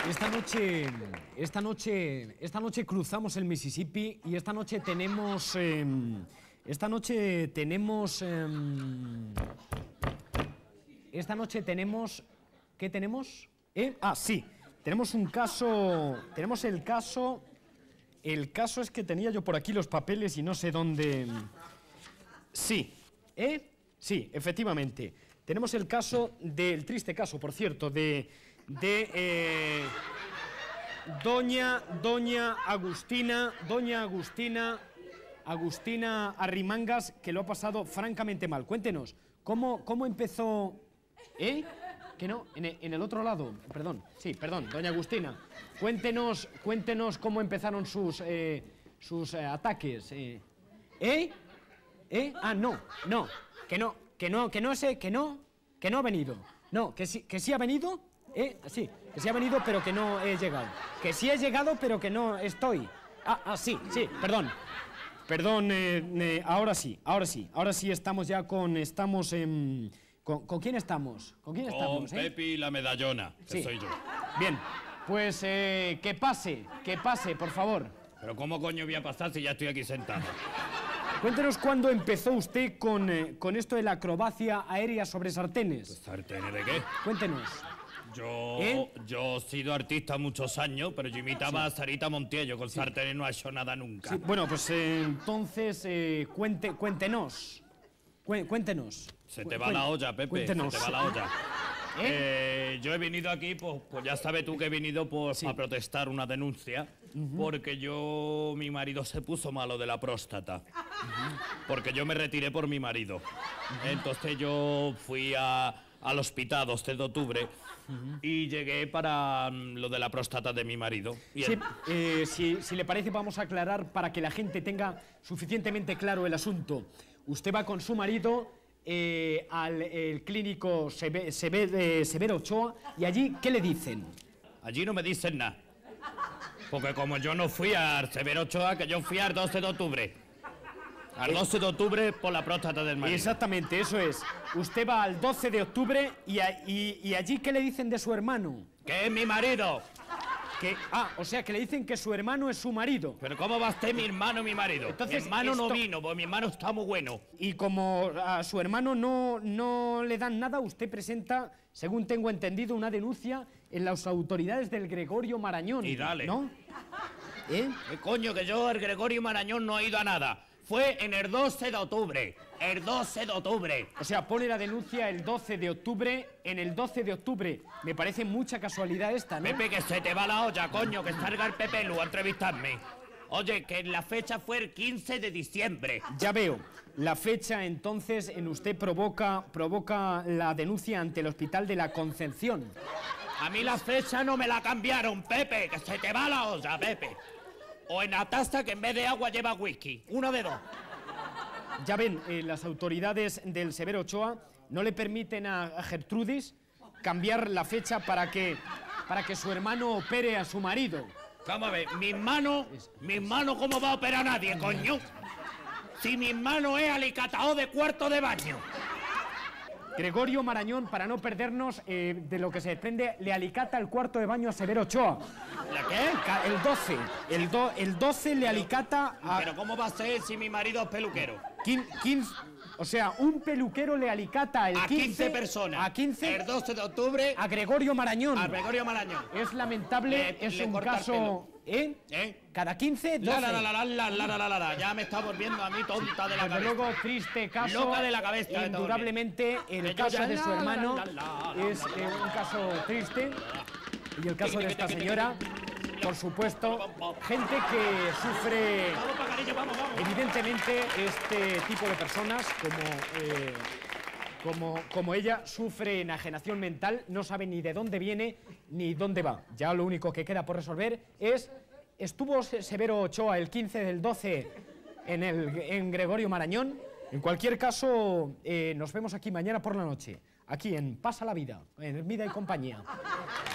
Esta noche cruzamos el Mississippi y esta noche tenemos... ¿Qué tenemos? Ah, sí. Tenemos un caso... Tenemos el caso... El caso es que tenía yo por aquí los papeles y no sé dónde... Sí. Sí, efectivamente. Tenemos el caso del triste caso, por cierto, de Doña Agustina Arrimangas, que lo ha pasado francamente mal. Cuéntenos, ¿cómo empezó? Que no, en el otro lado, perdón, sí, perdón, doña Agustina. Cuéntenos cómo empezaron sus ataques. Ah, no, que no ha venido. No, que sí ha venido. Sí, que sí ha venido, pero que no he llegado. Que sí he llegado, pero que no estoy. Sí, perdón. Perdón, ahora sí estamos ya con... ¿Con quién estamos? ¿Con quién estamos? Con Pepi la medallona, que sí. soy yo. Bien, pues que pase, por favor. Pero ¿cómo coño voy a pasar si ya estoy aquí sentado? Cuéntenos cuándo empezó usted con esto de la acrobacia aérea sobre sartenes. ¿Sartenes de qué? Cuéntenos. Yo he sido artista muchos años, pero yo imitaba a Sarita Montiel. Con sartenes no ha hecho nada nunca. Sí, bueno, pues entonces cuéntenos. Cuéntenos. Se te va la olla, Pepe. Cuéntenos. Se te va la olla. Yo he venido aquí, pues ya sabes tú que he venido a protestar una denuncia, porque mi marido se puso malo de la próstata. Porque yo me retiré por mi marido. Entonces yo fui al hospital 12 de octubre y llegué para lo de la próstata de mi marido. Si le parece, vamos a aclarar para que la gente tenga suficientemente claro el asunto. Usted va con su marido al clínico Severo Ochoa y allí, ¿qué le dicen? Allí no me dicen nada. Porque como yo no fui al Severo Ochoa, que yo fui al 12 de octubre. Al 12 de octubre por la próstata del marido. Exactamente, eso es. Usted va al 12 de octubre y allí, ¿qué le dicen de su hermano? ¡Que es mi marido! O sea, que le dicen que su hermano es su marido. ¿Pero cómo va a ser mi hermano mi marido? Entonces, mi hermano no vino, porque mi hermano está muy bueno. Y como a su hermano no le dan nada, usted presenta, según tengo entendido, una denuncia en las autoridades del Gregorio Marañón. Y dale. ¿No? ¿Qué coño? Que yo, el Gregorio Marañón, no he ido a nada. Fue en el 12 de octubre. El 12 de octubre. O sea, pone la denuncia el 12 de octubre en el 12 de octubre. Me parece mucha casualidad esta, ¿no? Pepe, que se te va la olla, coño, que salga el Pepe Lu a entrevistarme. Oye, que la fecha fue el 15 de diciembre. Ya veo. La fecha, entonces, en usted provoca la denuncia ante el Hospital de la Concepción. A mí la fecha no me la cambiaron, Pepe, que se te va la olla, Pepe. O en la taza que en vez de agua lleva whisky. Uno de dos. Ya ven, las autoridades del Severo Ochoa no le permiten a Gertrudis cambiar la fecha para que su hermano opere a su marido. Vamos a ver, mi hermano, ¿cómo va a operar a nadie, coño? Si mi hermano es alicatao de cuarto de baño. Gregorio Marañón, para no perdernos de lo que se desprende, le alicata el cuarto de baño a Severo Ochoa. ¿La qué? El 12 le alicata a... ¿Pero cómo va a ser si mi marido es peluquero? 15, o sea, un peluquero le alicata el 15... A 15 personas. A 15... El 12 de octubre... A Gregorio Marañón. A Gregorio Marañón. Es lamentable, es un caso... Cada 15, 12. Ya me está volviendo a mí tonta de la cabeza. Desde luego, triste caso. Loca de la cabeza. Indudablemente, el caso de su hermano es un caso triste. Y el caso de esta señora, por supuesto, gente que sufre, evidentemente, este tipo de personas, como ella, sufre enajenación mental, no sabe ni de dónde viene ni dónde va. Ya lo único que queda por resolver es, ¿estuvo Severo Ochoa el 15 del 12 en Gregorio Marañón? En cualquier caso, nos vemos aquí mañana por la noche, aquí en Pasa la Vida, en Vida y Compañía.